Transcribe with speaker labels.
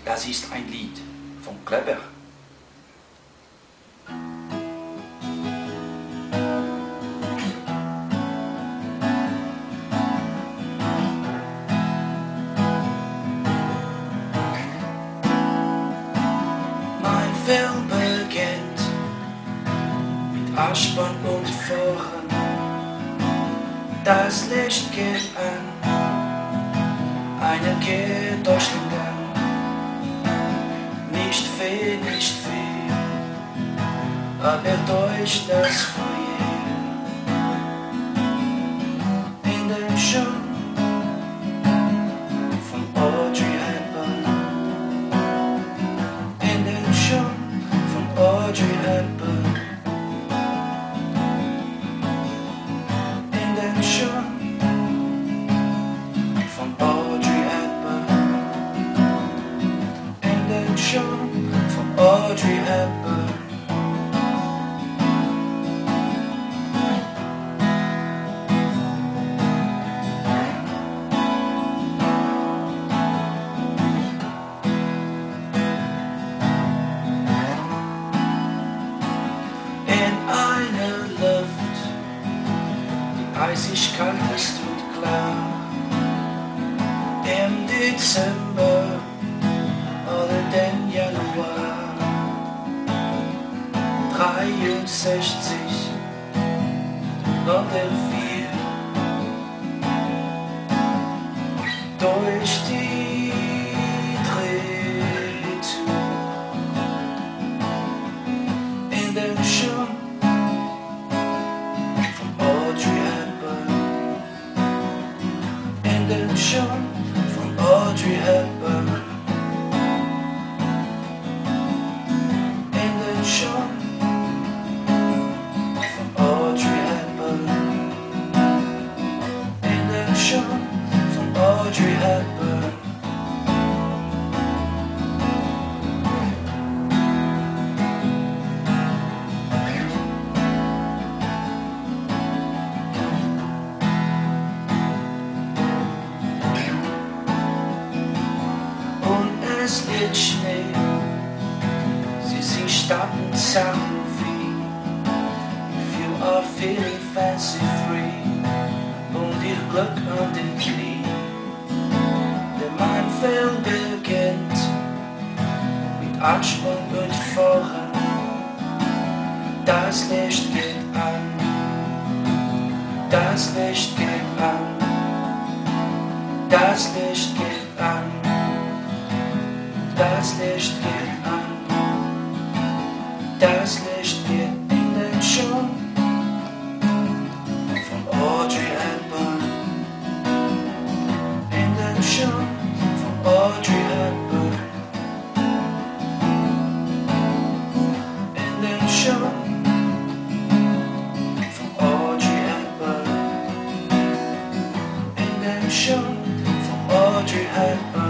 Speaker 1: Das ist ein Lied von Kleber. Mein Film beginnt mit Abspann und Vorhang. Das Licht geht an, einer geht durch den Gang. Nicht viel, aber durch das Foyer. In der Show von Audrey Hepburn. In der Show von Audrey Hepburn. In der Show von Audrey Hepburn. In der Show von Audrey Hepburn. Eisig kalt ist und klar, im Dezember oder den Januar 63 oder 4 durch die Drehtour in den Schuhen Show von Audrey Hepburn. In der Show von Audrey Hepburn. In der Show von Audrey Hepburn. Es liegt Schnee, sie sind Stappen, Sachen wie You are feeling fancy free und ihr Glück an den Knie. Mein Film beginnt mit Anspruch und Vorhang. Das Licht geht an, das Licht geht an, das Licht geht an. Das Licht geht an, das Licht geht in den Schuh von Audrey Hepburn. In den Schuh von Audrey Hepburn. In den Schuh von Audrey Hepburn. In den Schuh von Audrey Hepburn.